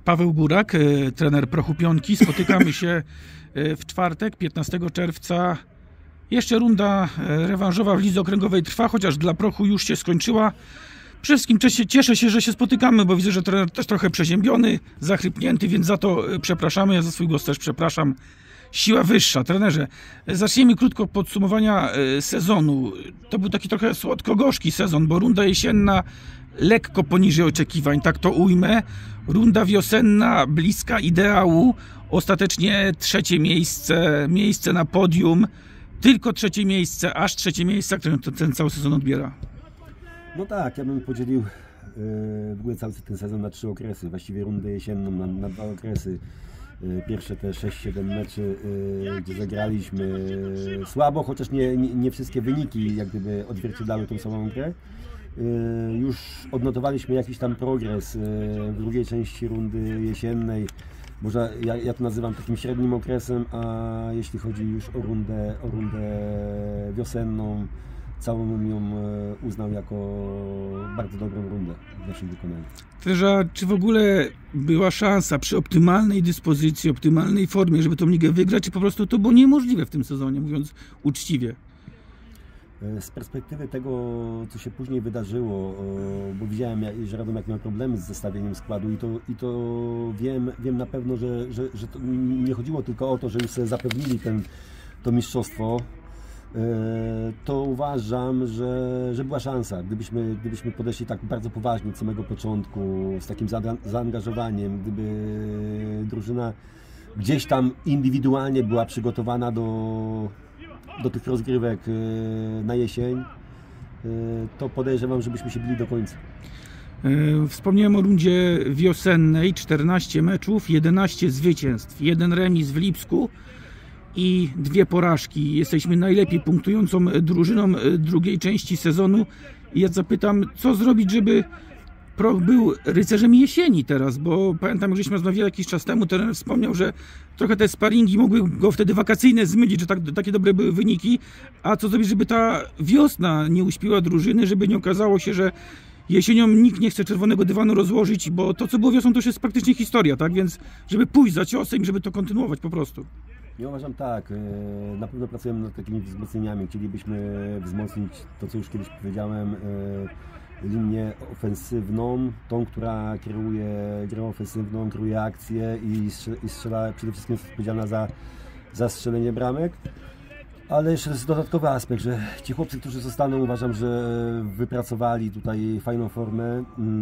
Paweł Burak, trener Prochu Pionki. Spotykamy się w czwartek, 15 czerwca. Jeszcze runda rewanżowa w lidze okręgowej trwa, chociaż dla Prochu już się skończyła. Przede wszystkim cieszę się, że się spotykamy, bo widzę, że trener też trochę przeziębiony, zachrypnięty, więc za to przepraszamy. Ja za swój głos też przepraszam. Siła wyższa. Trenerze, zacznijmy krótko od podsumowania sezonu. To był taki trochę słodko-gorzki sezon, bo runda jesienna lekko poniżej oczekiwań, tak to ujmę. Runda wiosenna bliska ideału. Ostatecznie trzecie miejsce na podium. Tylko trzecie miejsce, aż trzecie miejsce, które ten cały sezon odbiera. No tak, ja bym podzielił w ogóle cały ten sezon na 3 okresy. Właściwie rundę jesienną na 2 okresy. Pierwsze te 6-7 meczy, gdzie zagraliśmy słabo, chociaż nie wszystkie wyniki jak gdyby odzwierciedlały tą samą grę. Już odnotowaliśmy jakiś tam progres w drugiej części rundy jesiennej. Może ja to nazywam takim średnim okresem, a jeśli chodzi już o rundę wiosenną, całą bym ją uznał jako bardzo dobrą rundę w naszym wykonaniu. Czy w ogóle była szansa przy optymalnej dyspozycji, optymalnej formie, żeby tą ligę wygrać, czy po prostu to było niemożliwe w tym sezonie, mówiąc uczciwie? Z perspektywy tego, co się później wydarzyło, bo widziałem, że Radomiak miał problemy z zestawieniem składu i to wiem na pewno, że to nie chodziło tylko o to, że już sobie zapewnili to mistrzostwo, to uważam, że była szansa. Gdybyśmy podeszli tak bardzo poważnie od samego początku, z takim zaangażowaniem, gdyby drużyna gdzieś tam indywidualnie była przygotowana do tych rozgrywek na jesień, to podejrzewam, żebyśmy się bili do końca. Wspomniałem o rundzie wiosennej, 14 meczów, 11 zwycięstw, 1 remis w Lipsku i 2 porażki. Jesteśmy najlepiej punktującą drużyną drugiej części sezonu. I ja zapytam, co zrobić, żeby Proch był rycerzem jesieni teraz, bo pamiętam, żeśmy rozmawiali jakiś czas temu, trener wspomniał, że trochę te sparingi mogły go wtedy wakacyjne zmylić, że takie dobre były wyniki, a co zrobić, żeby ta wiosna nie uśpiła drużyny, żeby nie okazało się, że jesienią nikt nie chce czerwonego dywanu rozłożyć, bo to, co było wiosną, to już jest praktycznie historia, tak? Więc żeby pójść za ciosem i żeby to kontynuować po prostu. Ja uważam tak, na pewno pracujemy nad takimi wzmocnieniami, chcielibyśmy wzmocnić to, co już kiedyś powiedziałem, linię ofensywną, tą, która kieruje grą ofensywną, kieruje akcję i strzela, przede wszystkim jest odpowiedzialna za strzelenie bramek. Ale jeszcze jest dodatkowy aspekt, że ci chłopcy, którzy zostaną, uważam, że wypracowali tutaj fajną formę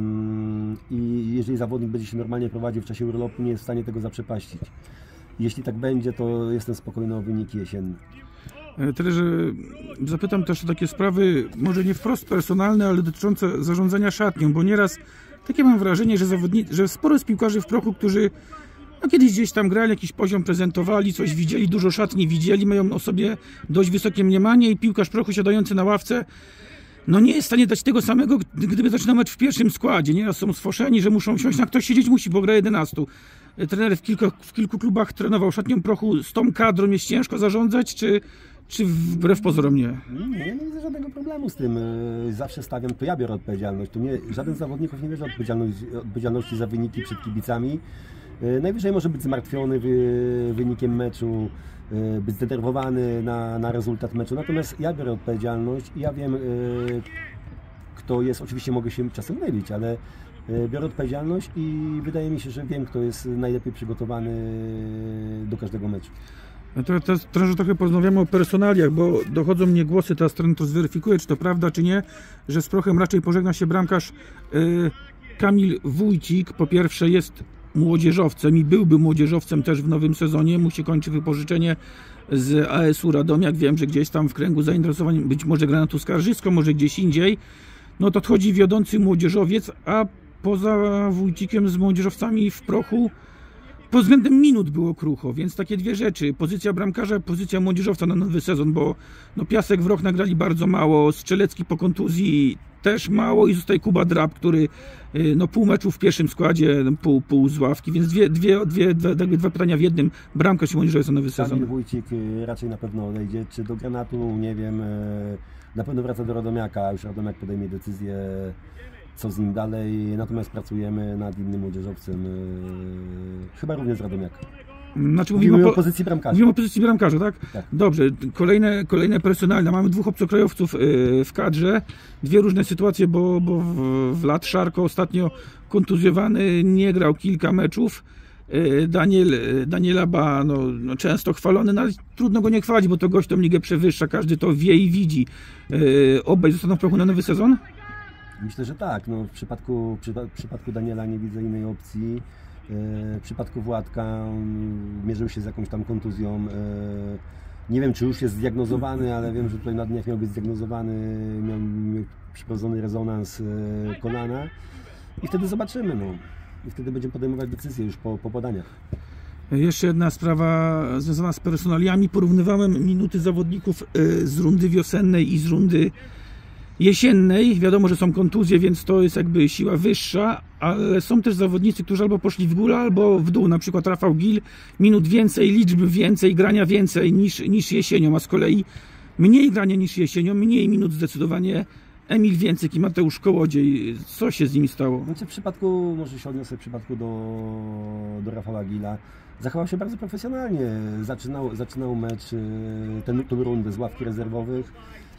i jeżeli zawodnik będzie się normalnie prowadził w czasie urlopu, nie jest w stanie tego zaprzepaścić. Jeśli tak będzie, to jestem spokojny o wyniki jesienne. Tyle, że zapytam też o takie sprawy, może nie wprost personalne, ale dotyczące zarządzania szatnią, bo nieraz takie mam wrażenie, że sporo jest piłkarzy w Prochu, którzy kiedyś gdzieś tam grali, jakiś poziom prezentowali, coś widzieli, dużo szatni widzieli, mają o sobie dość wysokie mniemanie i piłkarz Prochu siadający na ławce nie jest w stanie dać tego samego, gdyby zaczynał mecz w pierwszym składzie. Nieraz są sfoszeni, że muszą wsiąść, ktoś siedzieć musi, bo gra 11. Trener w kilku klubach trenował szatnią Prochu. Z tą kadrą jest ciężko zarządzać, czy wbrew pozorom nie? Nie widzę żadnego problemu z tym. Zawsze stawiam, to ja biorę odpowiedzialność. To żaden z zawodników nie bierze odpowiedzialności za wyniki przed kibicami. Najwyżej może być zmartwiony wynikiem meczu, być zdenerwowany na rezultat meczu. Natomiast ja biorę odpowiedzialność i ja wiem, kto jest. Oczywiście mogę się czasem mylić, ale biorę odpowiedzialność i wydaje mi się, że wiem, kto jest najlepiej przygotowany do każdego meczu. Teraz trochę porozmawiamy o personaliach, bo dochodzą mnie głosy, teraz trener to zweryfikuje, czy to prawda, czy nie, że z Prochem raczej pożegna się bramkarz Kamil Wójcik. Po pierwsze jest młodzieżowcem i byłby młodzieżowcem też w nowym sezonie. Mu się kończy wypożyczenie z AS-u Radomiak. Wiem, że gdzieś tam w kręgu zainteresowań być może gra na tu Skarżysko, może gdzieś indziej. To odchodzi wiodący młodzieżowiec, a poza Wójcikiem z młodzieżowcami w Prochu pod względem minut było krucho, więc takie dwie rzeczy. Pozycja bramkarza, pozycja młodzieżowca na nowy sezon, bo Piasek w rok nagrali bardzo mało, Strzelecki po kontuzji też mało i zostaje Kuba Drab, który pół meczu w pierwszym składzie, pół z ławki, więc dwa pytania w jednym. Bramkarz i młodzieżowiec na nowy sezon. Kamil Wójcik raczej na pewno odejdzie, czy do Granatu, nie wiem, na pewno wraca do Radomiaka, już Radomiak podejmie decyzję co z nim dalej, natomiast pracujemy nad innym młodzieżowcem, chyba również z Radomiaka. Znaczy, Mówimy o pozycji bramkarza. Mówimy o pozycji bramkarza, tak? Tak. Dobrze, kolejne personalne. Mamy 2 obcokrajowców w kadrze. 2 różne sytuacje, bo Vlad Szarko ostatnio kontuzjowany, nie grał kilka meczów. Daniel Aba, no często chwalony, no ale trudno go nie chwalić, bo to gość tą ligę przewyższa, każdy to wie i widzi. Obaj zostaną w prochu na nowy sezon? Myślę, że tak. No, w przypadku Daniela nie widzę innej opcji. W przypadku Władka mierzył się z jakąś tam kontuzją. Nie wiem, czy już jest zdiagnozowany, ale wiem, że tutaj na dniach miał być zdiagnozowany, miał przeprowadzony rezonans kolana i wtedy zobaczymy. No. I wtedy będziemy podejmować decyzje już po podaniach. Jeszcze jedna sprawa związana z personaliami. Porównywałem minuty zawodników z rundy wiosennej i z rundy jesiennej. Wiadomo, że są kontuzje, więc to jest jakby siła wyższa, ale są też zawodnicy, którzy albo poszli w górę, albo w dół. Na przykład Rafał Gil, minut więcej, liczby więcej, grania więcej niż jesienią, a z kolei mniej grania niż jesienią, mniej minut zdecydowanie Emil Więcyk i Mateusz Kołodziej. Co się z nimi stało? Znaczy w przypadku, może się odniosę w przypadku do Rafała Gila, zachował się bardzo profesjonalnie. Zaczynał mecz, tę rundę z ławki rezerwowych.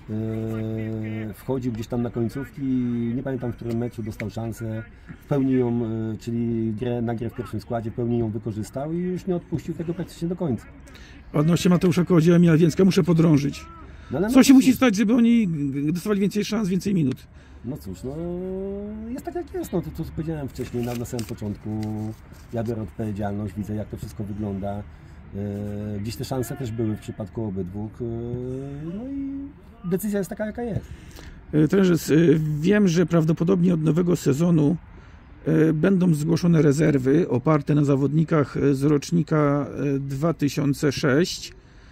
Wchodził gdzieś tam na końcówki, nie pamiętam w którym meczu dostał szansę, w pełni ją, czyli na grę w pierwszym składzie, w pełni ją wykorzystał i już nie odpuścił tego praktycznie do końca. Odnośnie Mateusza Kołodzieja i Emila Więcka muszę podrążyć. No, co się musi stać, żeby oni dostawali więcej szans, więcej minut? No cóż, no jest tak jak jest, no to co powiedziałem wcześniej na samym początku, ja biorę odpowiedzialność, widzę jak to wszystko wygląda. Gdzieś te szanse też były w przypadku obydwu, no i decyzja jest taka jaka jest. Trenerze, wiem, że prawdopodobnie od nowego sezonu będą zgłoszone rezerwy oparte na zawodnikach z rocznika 2006.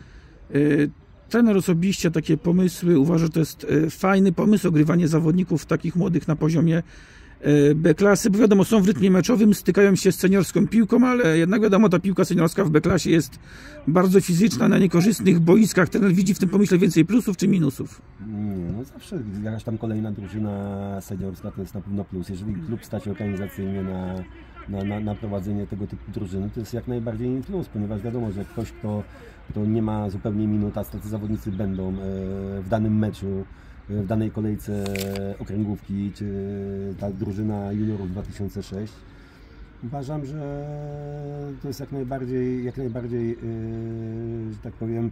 Trener osobiście takie pomysły uważa, że to jest fajny pomysł, ogrywanie zawodników takich młodych na poziomie B-klasy, bo wiadomo, są w rytmie meczowym, stykają się z seniorską piłką, ale jednak wiadomo, ta piłka seniorska w B-klasie jest bardzo fizyczna, na niekorzystnych boiskach. Trener widzi w tym pomyśle więcej plusów czy minusów? No zawsze jakaś tam kolejna drużyna seniorska to jest na pewno plus. Jeżeli klub stać organizacyjnie na prowadzenie tego typu drużyny, to jest jak najbardziej plus, ponieważ wiadomo, że ktoś, kto nie ma zupełnie minut, a tacy zawodnicy będą w danym meczu, w danej kolejce okręgówki, czy ta drużyna juniorów 2006. Uważam, że to jest jak najbardziej, że tak powiem,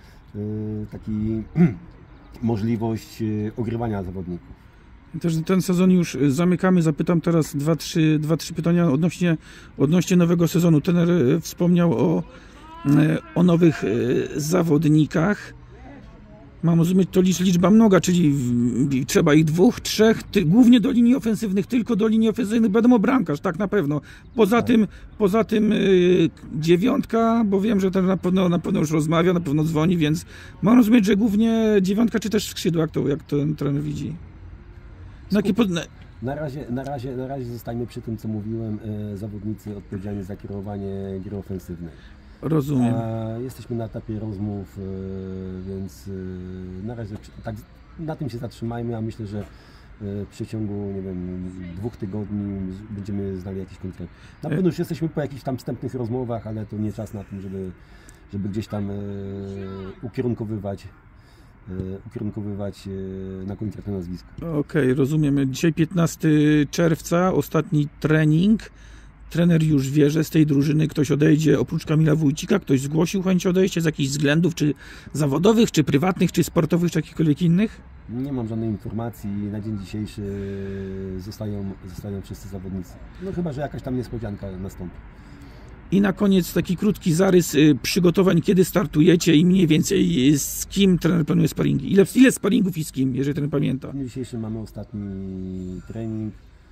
taki możliwość ogrywania zawodników. Też ten sezon już zamykamy. Zapytam teraz dwa, trzy pytania odnośnie nowego sezonu. Trener wspomniał o nowych zawodnikach. Mam rozumieć, to liczba mnoga, czyli trzeba ich 2, 3, głównie do linii ofensywnych, tylko do linii ofensywnych, wiadomo, bramkarz, tak na pewno. Poza tym 9, bo wiem, że ten na pewno już rozmawia, na pewno dzwoni, więc mam rozumieć, że głównie 9 czy też skrzydła, jak to ten trener widzi. Na razie zostańmy przy tym, co mówiłem, zawodnicy odpowiedzialni za kierowanie gry ofensywnej. Rozumiem. Jesteśmy na etapie rozmów, więc na razie tak, na tym się zatrzymajmy, a myślę, że w przeciągu, nie wiem, 2 tygodni będziemy znali jakiś konkret. Na pewno już jesteśmy po jakichś tam wstępnych rozmowach, ale to nie czas na tym, żeby gdzieś tam ukierunkowywać na konkretne nazwisko. Okej, rozumiem. Dzisiaj 15 czerwca, ostatni trening. Trener już wie, że z tej drużyny ktoś odejdzie oprócz Kamila Wójcika. Ktoś zgłosił chęć odejścia z jakichś względów, czy zawodowych, czy prywatnych, czy sportowych, czy jakichkolwiek innych? Nie mam żadnej informacji. Na dzień dzisiejszy zostają wszyscy zawodnicy. No chyba, że jakaś tam niespodzianka nastąpi. I na koniec taki krótki zarys przygotowań, kiedy startujecie i mniej więcej z kim trener planuje sparingi. Ile sparingów i z kim, jeżeli trener pamięta? W dniu dzisiejszym mamy ostatni trening.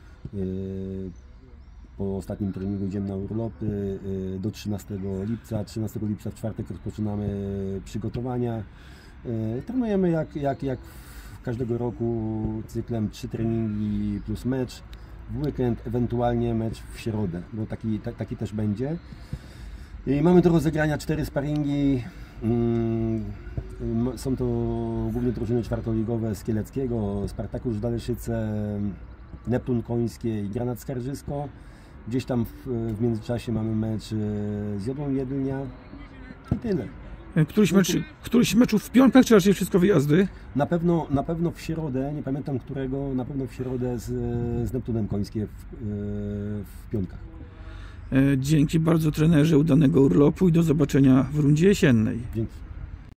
Po ostatnim treningu idziemy na urlopy do 13 lipca. 13 lipca w czwartek rozpoczynamy przygotowania. Trenujemy jak każdego roku cyklem 3 treningi plus mecz. W weekend, ewentualnie mecz w środę, bo taki też będzie. I mamy do rozegrania 4 sparingi. Są to głównie drużyny czwartoligowe z Kieleckiego, Spartakusz Daleszyce, Neptun Końskie i Granat Skarżysko. Gdzieś tam w międzyczasie mamy mecz z Jodłą Jedynia i tyle. Któryś meczów w piątek, czy raczej wszystko wyjazdy? Na pewno w środę, nie pamiętam którego, na pewno w środę z Neptunem Końskie w piątkach. Dzięki bardzo trenerze, udanego urlopu i do zobaczenia w rundzie jesiennej. Dzięki.